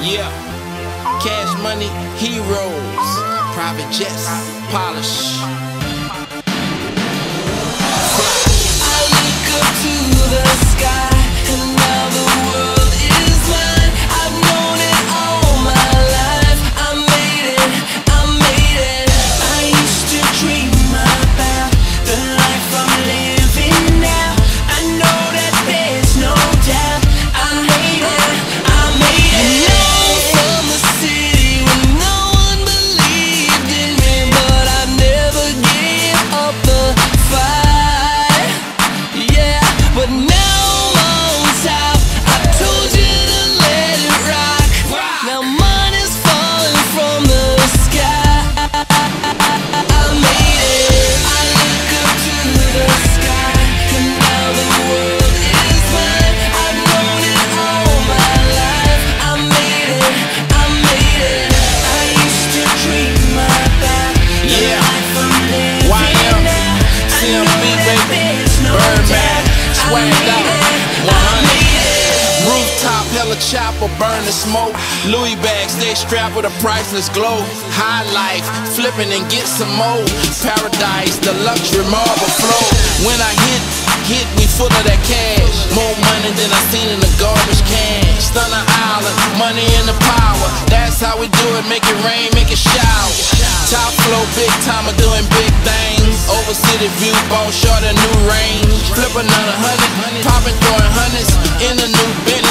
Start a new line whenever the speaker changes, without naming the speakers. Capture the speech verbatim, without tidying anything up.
Yeah, cash money, heroes, private jets, polish.
I look up to the sky, and now the world is mine. I've known it all my life. I made it, I made it. I used to dream about the life I'm living now. I know that there's no doubt. I made it, I made it. Known from the city when no one believed in me, but I never gave up the fight. Yeah, but now I'm on top. I told you to let it rock. Now money's falling from the sky. I made it. I look up to the sky, and now the world is mine. I've known it all my life. I made it, I made it. I used to dream about the
Yeah.
life I'm living
Y M,
now. I
C M
know
B,
that
baby.
there's no
Birdman,
doubt.
swagged out,
I
one hundred.
made it.
Rooftop, hella chopper, burn the smoke. Louis bags, stay strapped with a priceless glow. High life, flipping and get some more. Paradise, the luxury marble flow. When I hit, hit me full of that cash. More money than I seen in the garbage can. Stunner Island, money and the power. That's how we do it, make it rain, make it shower. Top flow, big time, doing big things. Over city view, ball short a new range. Flip another hundred, popping, throwing hundreds in a new Bentley.